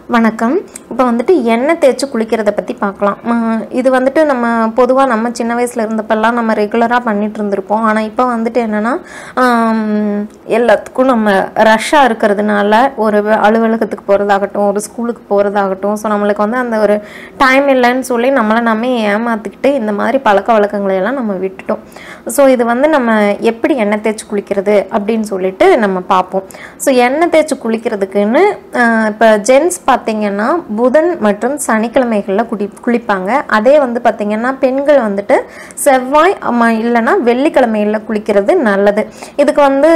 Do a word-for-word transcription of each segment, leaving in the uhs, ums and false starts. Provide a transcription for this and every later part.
வணக்கம். இப்போ வந்துட்டு எண்ணெய் தேய்ச்சி குளிக்கிறத பற்றி பார்க்கலாம். இது வந்துட்டு நம்ம பொதுவாக நம்ம சின்ன வயசில் இருந்தப்பெல்லாம் நம்ம ரெகுலராக பண்ணிகிட்டு இருந்திருப்போம். ஆனால் இப்போ வந்துட்டு என்னென்னா எல்லாத்துக்கும் நம்ம ரஷ்ஷாக இருக்கிறதுனால ஒரு அலுவலகத்துக்கு போகிறதாகட்டும், ஒரு ஸ்கூலுக்கு போகிறதாகட்டும், ஸோ நம்மளுக்கு வந்து அந்த ஒரு டைம் இல்லைன்னு சொல்லி நம்மளை நம்ம ஏமாற்றிக்கிட்டு இந்த மாதிரி பழக்க வழக்கங்களையெல்லாம் நம்ம விட்டுட்டோம். ஸோ இது வந்து நம்ம எப்படி எண்ணெய் தேய்ச்சி குளிக்கிறது அப்படின்னு சொல்லிட்டு நம்ம பார்ப்போம். ஸோ எண்ணெய் தேய்ச்சி குளிக்கிறதுக்குன்னு இப்போ ஜென்ஸ் பார்த்தீங்கன்னா புதன் மற்றும் சனிக்கிழமைகளில் குடி குளிப்பாங்க. அதே வந்து பார்த்திங்கன்னா பெண்கள் வந்துட்டு செவ்வாய் இல்லைன்னா வெள்ளிக்கிழமைகளில் குளிக்கிறது நல்லது. இதுக்கு வந்து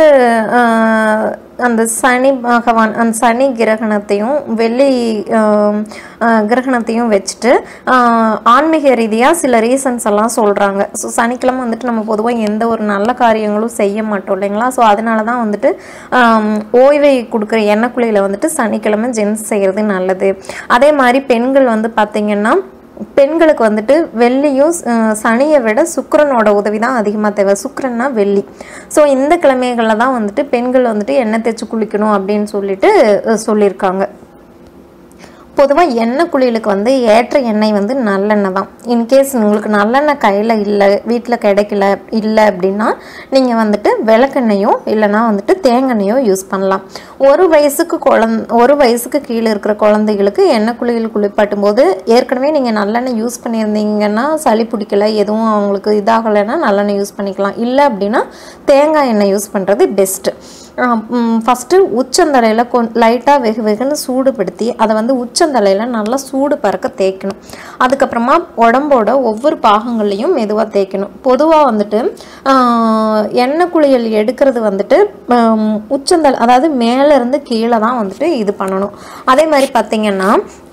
அந்த சனி பகவான் அந்த சனி கிரகணத்தையும் வெள்ளி கிரகணத்தையும் வச்சுட்டு ஆன்மீக ரீதியாக சில ரீசன்ஸ் எல்லாம் சொல்கிறாங்க. ஸோ சனிக்கிழமை வந்துட்டு நம்ம பொதுவாக எந்த ஒரு நல்ல காரியங்களும் செய்ய மாட்டோம் இல்லைங்களா. ஸோ அதனால தான் வந்துட்டு ஓய்வை கொடுக்குற எண்ணெய் குளியில் வந்துட்டு சனிக்கிழமை ஜென்ஸ் செய்கிறது நல்லது. அதே மாதிரி பெண்கள் வந்து பார்த்திங்கன்னா பெண்களுக்கு வந்துட்டு வெள்ளியும் சனியை விட சுக்கிரனோட உதவி தான் அதிகமாக தேவை. சுக்கிரன்னா வெள்ளி. ஸோ இந்த கிழமைகளில் தான் வந்துட்டு பெண்கள் வந்துட்டு எண்ணெய் தேய்ச்சி குளிக்கணும் அப்படின்னு சொல்லிட்டு சொல்லியிருக்காங்க. பொதுவாக எண்ணெய் குளியலுக்கு வந்து ஏற்ற எண்ணெய் வந்து நல்லெண்ணெய் தான். இன்கேஸ் உங்களுக்கு நல்லெண்ணெய் கையில் இல்லை, வீட்டில் கிடைக்கல இல்லை அப்படின்னா நீங்கள் வந்துட்டு விளக்கெண்ணெயோ இல்லைனா வந்துட்டு தேங்காய்யோ யூஸ் பண்ணலாம். ஒரு வயசுக்கு குழந் ஒரு வயசுக்கு கீழே இருக்கிற குழந்தைகளுக்கு எண்ணெய் குளியல் குளிப்பாட்டும் போது ஏற்கனவே நீங்கள் நல்லெண்ணெய் யூஸ் பண்ணியிருந்தீங்கன்னா சளி பிடிக்கல, எதுவும் அவங்களுக்கு இதாகலைன்னா நல்லெண்ணெய் யூஸ் பண்ணிக்கலாம். இல்லை அப்படின்னா தேங்காய் எண்ணெய் யூஸ் பண்ணுறது பெஸ்ட்டு. ஃபஸ்ட்டு உச்சந்தலையில் கொ லைட்டாக வெகு வெகுன்னு சூடுபடுத்தி அதை வந்து உச்சந்தலையில் நல்லா சூடு பறக்க தேய்க்கணும். அதுக்கப்புறமா உடம்போட ஒவ்வொரு பாகங்கள்லையும் மெதுவாக தேய்க்கணும். பொதுவாக வந்துட்டு எண்ணெய் குளியல் எடுக்கிறது வந்துட்டு உச்சந்தலை அதாவது மேலேருந்து கீழே தான் வந்துட்டு இது பண்ணணும். அதே மாதிரி பார்த்திங்கன்னா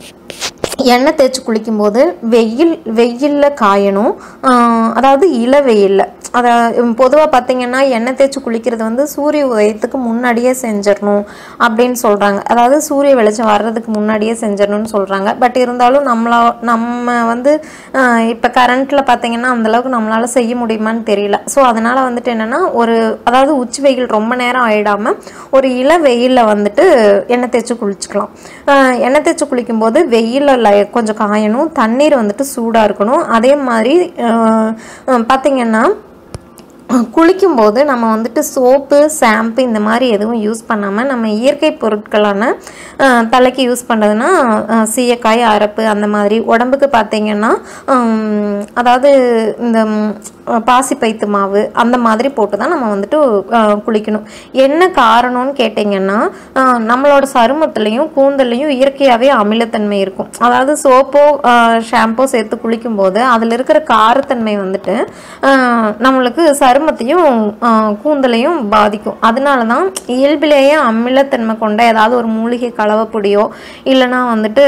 எண்ணெய் தேய்ச்சி குளிக்கும்போது வெயில் வெயிலில் காயணும். அதாவது இள வெயிலில் அதை பொதுவாக பார்த்திங்கன்னா எண்ணெய் தேய்ச்சி குளிக்கிறது வந்து சூரிய உதயத்துக்கு முன்னாடியே செஞ்சிடணும் அப்படின்னு சொல்கிறாங்க. அதாவது சூரிய வெளிச்சம் வர்றதுக்கு முன்னாடியே செஞ்சிடணும்னு சொல்கிறாங்க. பட் இருந்தாலும் நம்மளா நம்ம வந்து இப்போ கரண்ட்டில் பார்த்திங்கன்னா அந்தளவுக்கு நம்மளால் செய்ய முடியுமான்னு தெரியல. ஸோ அதனால் வந்துட்டு என்னென்னா ஒரு அதாவது உச்சி வெயில் ரொம்ப நேரம் ஆகிடாமல் ஒரு இள வெயிலில் வந்துட்டு எண்ணெய் தேய்ச்சி குளிச்சுக்கலாம். எண்ணெய் தேய்ச்சி குளிக்கும்போது வெயிலில் கொஞ்சம் காயணும், தண்ணீர் வந்துட்டு சூடாக இருக்கணும். அதே மாதிரி பார்த்திங்கன்னா குளிக்கும்போது நம்ம வந்துட்டு சோப்பு ஷாம்பு இந்த மாதிரி எதுவும் யூஸ் பண்ணாமல் நம்ம இயற்கை பொருட்களான தலைக்கு யூஸ் பண்ணுறதுனா சீயக்காய், அரப்பு அந்த மாதிரி. உடம்புக்கு பார்த்திங்கன்னா அதாவது இந்த பாசிப்பைத்து மாவு அந்த மாதிரி போட்டு தான் நம்ம வந்துட்டு குளிக்கணும். என்ன காரணம்னு கேட்டிங்கன்னா நம்மளோட சருமத்துலேயும் கூந்தல்லையும் இயற்கையாகவே அமிலத்தன்மை இருக்கும். அதாவது சோப்போ ஷாம்போ சேர்த்து குளிக்கும்போது அதில் இருக்கிற காரத்தன்மை வந்துட்டு நம்மளுக்கு சருமத்தையும் கூந்தலையும் பாதிக்கும். அதனால தான் இயல்பிலேயே அமிலத்தன்மை கொண்ட ஏதாவது ஒரு மூலிகை கலவைப்பொடியோ இல்லைனா வந்துட்டு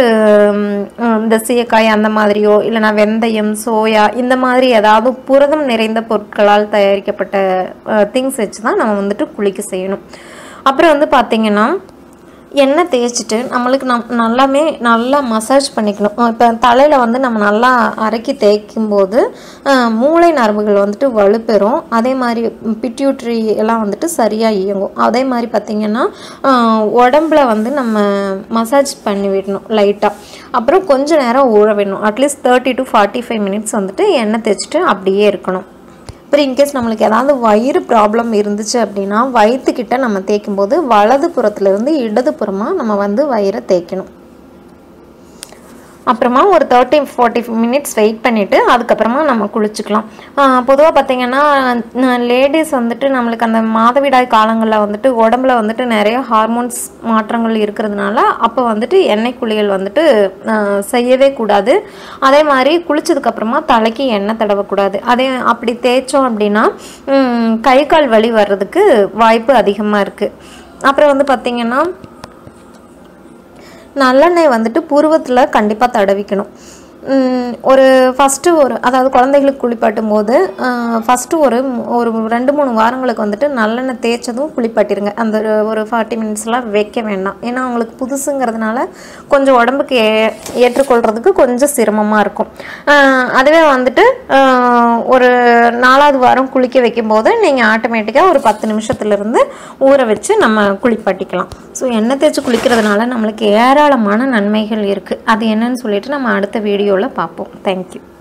இந்த சீயக்காய் அந்த மாதிரியோ இல்லைனா வெந்தயம், சோயா இந்த மாதிரி ஏதாவது புரதம் நிறைந்த பொருட்களால் தயாரிக்கப்பட்ட திங்ஸ் வச்சு தான் நம்ம வந்துட்டு குளிக்க செய்யணும். அப்புறம் வந்து பார்த்திங்கன்னா எண்ணெய் தேய்ச்சிட்டு நம்மளுக்கு நம் நல்லாமே நல்லா மசாஜ் பண்ணிக்கணும். இப்போ தலையில் வந்து நம்ம நல்லா அரைக்கி தேய்க்கும்போது மூளை நரம்புகள் வந்துட்டு வலுப்பெறும். அதே மாதிரி பிட்யூட்ரி எல்லாம் வந்துட்டு சரியாக இயங்கும். அதே மாதிரி பார்த்திங்கன்னா உடம்புல வந்து நம்ம மசாஜ் பண்ணி விடணும் லைட்டாக. அப்புறம் கொஞ்சம் நேரம் ஊற விடணும். At least thirty to forty five minutes வந்துட்டு எண்ணெய் தேய்ச்சிட்டு அப்படியே இருக்கணும். அப்புறம் இன்கேஸ் நம்மளுக்கு ஏதாவது வயிறு ப்ராப்ளம் இருந்துச்சு அப்படின்னா வயிற்றுக்கிட்ட நம்ம தேய்க்கும்போது வலது புறத்துலேருந்து இடது புறமாக நம்ம வந்து வயிறை தேய்க்கணும். அப்புறமா ஒரு தேர்ட்டி ஃபார்ட்டி மினிட்ஸ் வெயிட் பண்ணிவிட்டு அதுக்கப்புறமா நம்ம குளிச்சுக்கலாம். பொதுவாக பார்த்திங்கன்னா லேடிஸ் வந்துட்டு நம்மளுக்கு அந்த மாதவிடாய் காலங்களில் வந்துட்டு உடம்புல வந்துட்டு நிறைய ஹார்மோன்ஸ் மாற்றங்கள் இருக்கிறதுனால அப்போ வந்துட்டு எண்ணெய் குளியல் வந்துட்டு செய்யவே கூடாது. அதே மாதிரி குளிச்சதுக்கப்புறமா தலைக்கு எண்ணெய் தடவக்கூடாது. அதே அப்படி தேய்ச்சோம் அப்படின்னா கை கால் வலி வர்றதுக்கு வாய்ப்பு அதிகமாக இருக்குது. அப்புறம் வந்து பார்த்திங்கன்னா நல்லெண்ணெய் வந்துட்டு புருவத்தில் கண்டிப்பாக தடவிக்கணும். ஒரு ஃபஸ்ட்டு ஒரு அதாவது குழந்தைகளுக்கு குளிப்பாட்டும் போது ஃபஸ்ட்டு ஒரு ஒரு ரெண்டு மூணு வாரங்களுக்கு வந்துட்டு நல்லெண்ணெய் தேய்ச்சதும் குளிப்பாட்டிருங்க. அந்த ஒரு ஃபார்ட்டி மினிட்ஸ்லாம் வைக்க வேண்டாம். ஏன்னா அவங்களுக்கு புதுசுங்கிறதுனால கொஞ்சம் உடம்புக்கு ஏ ஏற்றுக்கொள்கிறதுக்கு கொஞ்சம் சிரமமாக இருக்கும். அதுவே வந்துட்டு ஒரு நாலாவது வாரம் குளிக்க வைக்கும்போது நீங்கள் ஆட்டோமேட்டிக்காக ஒரு பத்து நிமிஷத்துலேருந்து ஊற வச்சு நம்ம குளிப்பாட்டிக்கலாம். ஸோ ஸோ எண்ணெய் தேய்ச்சி குளிக்கிறதுனால நம்மளுக்கு ஏராளமான நன்மைகள் இருக்குது. அது என்னன்னு சொல்லிட்டு நம்ம அடுத்த வீடியோவில் பார்ப்போம். தேங்க்யூ.